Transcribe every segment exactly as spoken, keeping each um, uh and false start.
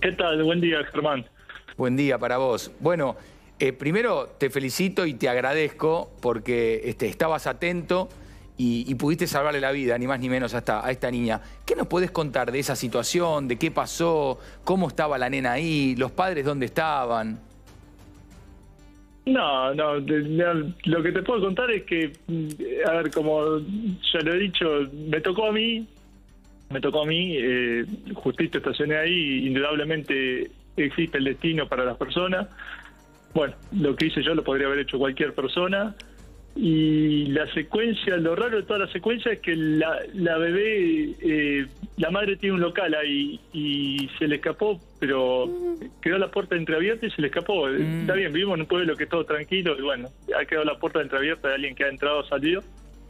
¿Qué tal? Buen día, Germán. Buen día para vos. Bueno, eh, primero te felicito y te agradezco porque este, estabas atento y, y pudiste salvarle la vida, ni más ni menos, a esta, a esta niña. ¿Qué nos podés contar de esa situación, de qué pasó, cómo estaba la nena ahí, los padres dónde estaban? No, no, de- de- lo que te puedo contar es que, a ver, como ya lo he dicho, me tocó a mí, me tocó a mí, eh, justito estacioné ahí, indudablemente existe el destino para las personas. Bueno, lo que hice yo lo podría haber hecho cualquier persona. Y la secuencia, lo raro de toda la secuencia es que la, la bebé, eh, la madre tiene un local ahí y se le escapó, pero quedó la puerta entreabierta y se le escapó. Mm. Está bien, vivimos en un pueblo que es todo tranquilo y bueno, ha quedado la puerta entreabierta de alguien que ha entrado o salido.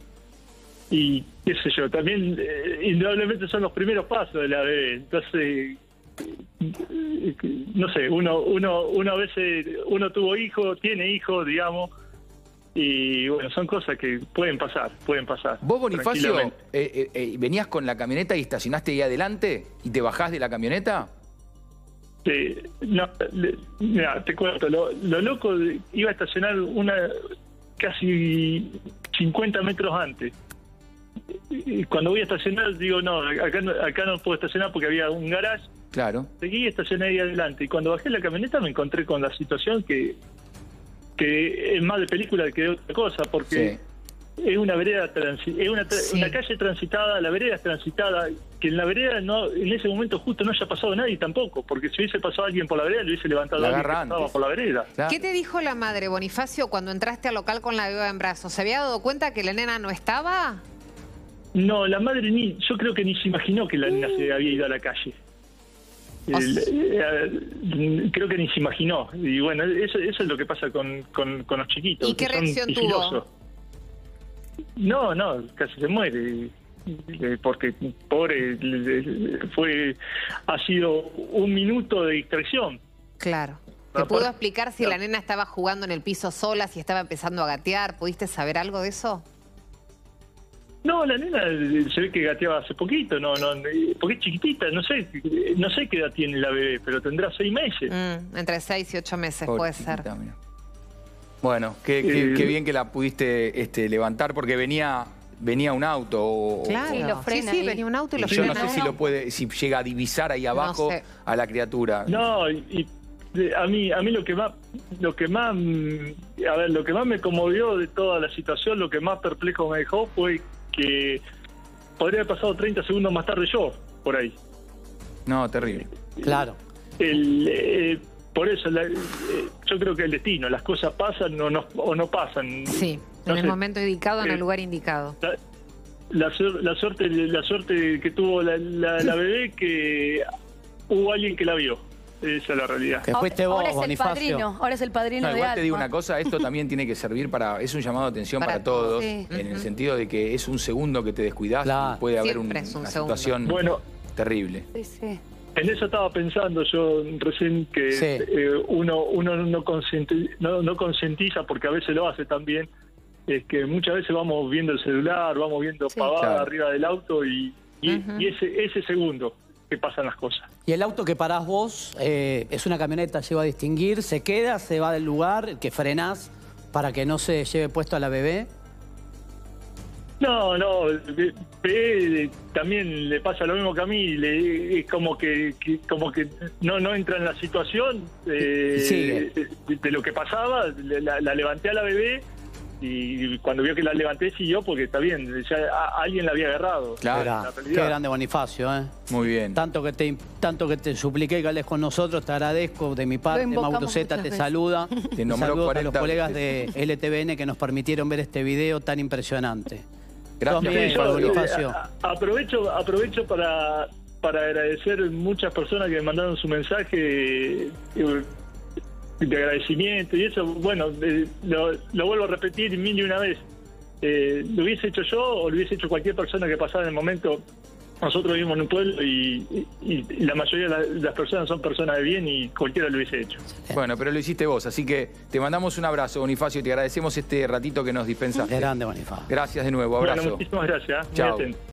Y qué sé yo, también eh, indudablemente son los primeros pasos de la bebé. Entonces, eh, no sé, uno, uno, uno a veces, uno tuvo hijo, tiene hijo, digamos. Y bueno, son cosas que pueden pasar, pueden pasar. Vos, Bonifacio, tranquilamente. eh, eh, eh, venías con la camioneta y estacionaste ahí adelante y te bajás de la camioneta. Sí, no, le- mira, te cuento, lo, lo loco, de- iba a estacionar una casi cincuenta metros antes. Y cuando voy a estacionar, digo, no, acá no, acá no puedo estacionar porque había un garage. Claro. Seguí y estacioné ahí adelante. Y cuando bajé la camioneta me encontré con la situación que, que es más de película que de otra cosa, porque Sí. es una vereda transi- es una, tra- Sí. una calle transitada, la vereda es transitada, que en la vereda no, en ese momento justo no haya pasado nadie tampoco, porque si hubiese pasado alguien por la vereda, le hubiese levantado La a alguien que agarra estaba antes. por la vereda. Claro. ¿Qué te dijo la madre, Bonifacio, cuando entraste al local con la beba en brazos? ¿Se había dado cuenta que la nena no estaba? No, la madre ni, yo creo que ni se imaginó que la nena se había ido a la calle. O El- sea- eh, creo que ni se imaginó. Y bueno, eso, eso es lo que pasa con, con, con los chiquitos. ¿Y qué que son reacción tuvo? sigilosos. No, no, casi se muere. eh, Porque, pobre, le- le- fue ha sido un minuto de distracción. Claro. ¿Te No, pudo por- explicar si no. la nena estaba jugando en el piso sola, si estaba empezando a gatear? ¿Pudiste saber algo de eso? No, la nena eh, se ve que gateaba hace poquito, no, no, eh, porque es chiquitita, no sé, eh, no sé qué edad tiene la bebé, pero tendrá seis meses. Mm, entre seis y ocho meses Pobre puede ser. chiquita, mira. Bueno, qué, qué- Eh, qué bien que la pudiste este, levantar porque venía, venía un auto. O, Claro. Sí, lo sí, frena sí, ahí. venía un auto y lo y yo no frena. sé si lo puede, si llega a divisar ahí abajo sé. a la criatura. No, y, y, eh, a mí, a mí lo que más, lo que más, mm, a ver, lo que más me conmovió de toda la situación, lo que más perplejo me dejó fue que podría haber pasado treinta segundos más tarde yo por ahí. No, terrible. Claro. El, eh, por eso, la- eh, yo creo que el destino, las cosas pasan o no, o no pasan. Sí, No en el sé. momento indicado, en Eh, el lugar indicado. La, la suer- la suerte, la suerte que tuvo la, la, la bebé, que hubo alguien que la vio. Esa es la realidad. Que fuiste ahora, vos, ahora es el Bonifacio. padrino, ahora es el padrino No, de igual te digo Alma. una cosa, esto también tiene que servir para, es un llamado de atención para, Para todos, todos. Sí. en el Ujú. sentido de que es un segundo que te descuidás Claro. y puede haber un- Siempre es un una segundo. situación Bueno, terrible. Sí, sí. en eso estaba pensando yo recién que Sí. eh, uno uno no, concienti- no, no concientiza, porque a veces lo hace también, es que muchas veces vamos viendo el celular, vamos viendo Sí. pavada Claro. arriba del auto y, y, Ujú. y ese ese segundo que pasan las cosas. Y el auto que parás vos eh, es una camioneta, lleva a distinguir, se queda, se va del lugar, que frenás para que no se lleve puesto a la bebé. No, no, ve- ve, también le pasa lo mismo que a mí, le, es como que, que- como que no no entra en la situación eh, Sigue. de, de lo que pasaba, le- la, la levanté a la bebé y cuando vio que la levanté siguió porque está bien, ya a- alguien la había agarrado. Claro. Qué, gra- la qué realidad. grande Bonifacio, ¿eh? Muy bien. Tanto que te tanto que te supliqué que hables con nosotros, te agradezco. De mi parte, invocamos Mauro Zeta muchas te veces. saluda. Te nombró Saludos a los cuarenta colegas veces. de L T V N que nos permitieron ver este video tan impresionante. Gracias. Sos Sí, bien, yo, Bonifacio. eh, a- aprovecho aprovecho para para agradecer muchas personas que me mandaron su mensaje eh, de agradecimiento y eso, bueno, eh, lo, lo vuelvo a repetir mil y una vez. Eh, lo hubiese hecho yo o lo hubiese hecho cualquier persona que pasara en el momento. Nosotros vivimos en un pueblo y, y- y la mayoría de la- de las personas son personas de bien y cualquiera lo hubiese hecho. Bueno, pero lo hiciste vos, así que te mandamos un abrazo, Bonifacio, y te agradecemos este ratito que nos dispensaste. Grande Bonifacio. Gracias de nuevo, Bueno, abrazo. muchísimas gracias. ¿eh? Muy Chao. atento.